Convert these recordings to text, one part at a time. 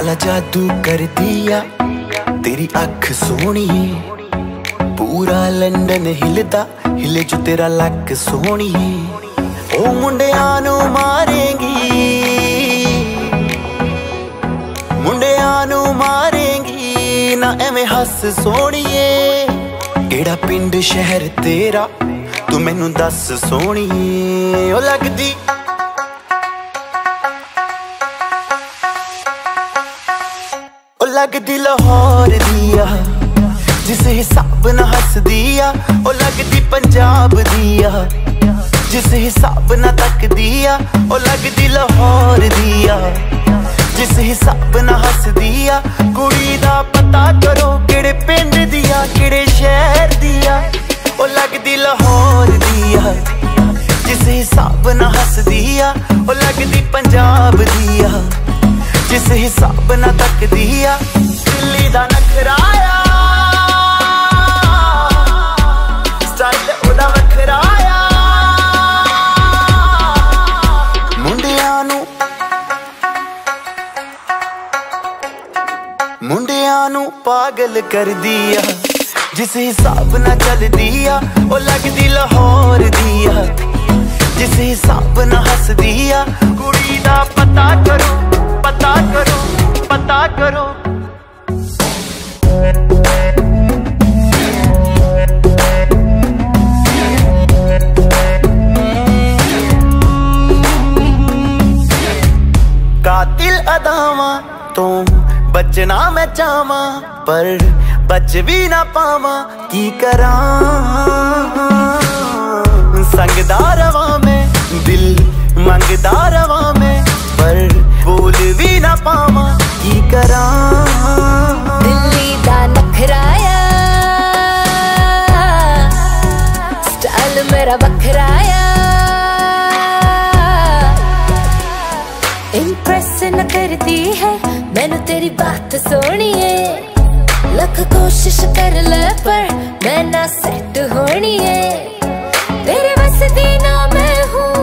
काला जादू कर दिया तेरी अख सोनी, पूरा लंडन हिलदा हिले जो तेरा लक सोनी। ओ मुंडियां नू मारेंगी, मुंडियां नू मारेंगी ना एवें हस सोनिए। केड़ा पिंड शहर तेरा तू मैनू दस सोनिए। ओ लगदी लगदी लाहौर दिया जिस हिसाब ना हस दिया। ओ लगदी पंजाब दिया जिस हिसाब ना तक दिया। ओ लगदी लाहौर दिया जिस हिसाब ना हस दिया। कुड़ी दा पता करो केड़े पिंड दिया केड़े शहर दिया। ओ लगदी लाहौर दिया जिस हिसाब ना हस दिया। ओ लगदी पंजाब दिया जिस हिसाब ना तक दिया। दिल्ली दा नखराया स्टाइल ओदा वखराया। मुंडियां नू पागल कर दिया जिस हिसाब ना चल दिया। ओ लगदी लाहौर दिया जिस हिसाब ना हस दिया। कुड़ी दा पता करो पता करो पता करो। कातिल अदावां तो बचना मैं चाहवा पर बच भी ना पावा की करा। संगदा रवा मैं दिल मंगदा रवा मैं पर बोल भी ना पावा की करा। दिल्ली दा नखराया स्टाइल मेरा बखराया। इम्प्रेस न करती है मैनू तेरी बात सोनी है। लख कोशिश कर ले पर मैं ना सेट होनी है। तेरे बस दी ना मैं हूँ,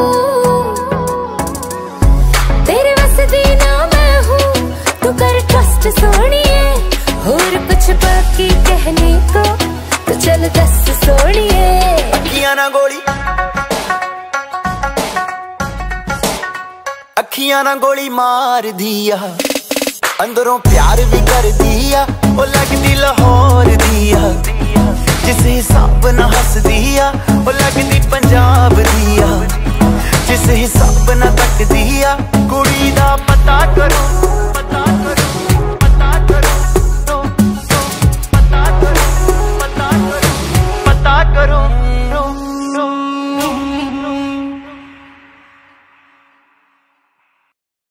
तेरे बस दी ना मैं हूँ। तू कर ट्रस्ट सोनिए और कुछ बाकी कहने को तो चल दस सोनिए। अखियां ना गोली अखियां ना गोली मार दिया अंदरों प्यार भी कर दिया। ओ लगदी लाहौर दिया